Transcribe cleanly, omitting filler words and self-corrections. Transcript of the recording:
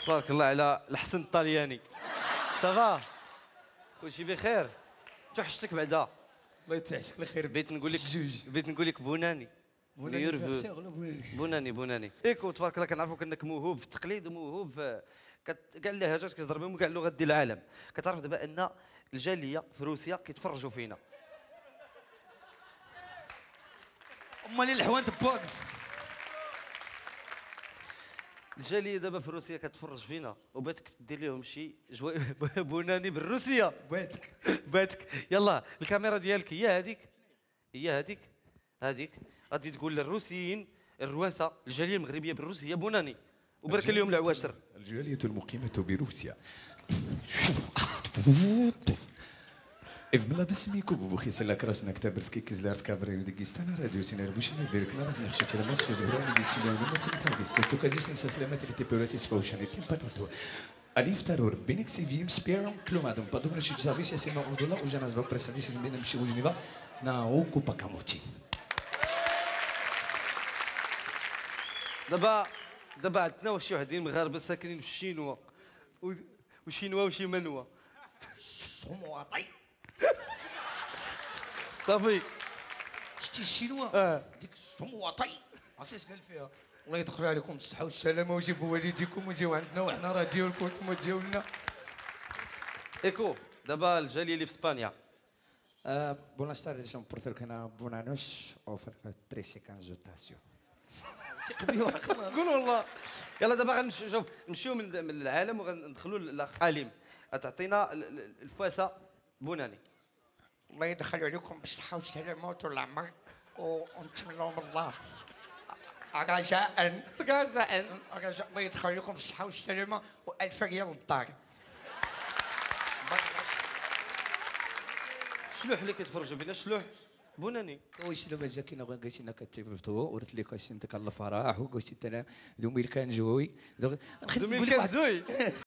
تبارك الله على الحسن الطلياني. صافا كلشي بخير؟ توحشتك بعدا. الله يتعشك الخير. بغيت نقول لك بوناني. بوناني بوناني ايكو تبارك الله كنعرفوك انك موهوب في التقليد وموهوب في كاع اللهجات كتهضر بهم وكاع اللغات ديال العالم. كتعرف دابا ان الجاليه في روسيا كيتفرجوا فينا. امال الحوانت بوكس. الجاليه دابا في روسيا كتفرج فينا وباتك دير لهم شي بوناني بالروسيه. باتك يلا الكاميرا ديالك هي هذيك غادي تقول للروسيين الرواسه الجاليه المغربيه بالروسيه بوناني وبارك لهم العواشر. الجاليه المقيمه بروسيا إفبلا بسميكو بوخي سلاك راسنا كتابرسكي كيزلارس كابرين ديكيستانا راديو سينار بوشينا بيرك ناس نخشى ترى ماس خزبرا ديك سيلون ما كنت هذه ستو كازيس نسا سلامات اللي تيبولاتي سبوشاني كيم باتوتو أليف تارور بينك سيفيم سبيرم كلومادوم بادوم رشيد زافيس ياسيما أودولا وجانا زباك بريس حديث بين مشي وجنيفا ناوكو باكاموتي. دابا عندنا شي وحدين مغاربه ساكنين في الشينوا وشينوا وشي منوا. صمواطي صافي شتي الشينوا ديك الصمواطي عرفتي اش قال فيها؟ الله يدخل عليكم بالصحه والسلامه وجيبوا والديكم وجيو عندنا وحنا راه ديالكم وانتم ديالنا. ايكو دابا الجاليه اللي في اسبانيا. Buenas tardes, son por cerca buenas noches o cerca 13 consultación. قول والله. يلا دابا غنشوف نمشيو من العالم وغندخلوا للاخ حليم. غتعطينا الفواسه بوناني. الله يدخل عليكم بالصحة والسلامة طول العمر ونتمنوا من الله رجاء الله يدخل عليكم بالصحة والسلامة و1000 ريال للدار. شلوح اللي كيتفرجوا فينا شلوح بوناني. ويش لو مزاكينا قايسينا كتبتو ورت لي قايسين تك الفرح وقلت انا دومي كان جوي دومي كان زوي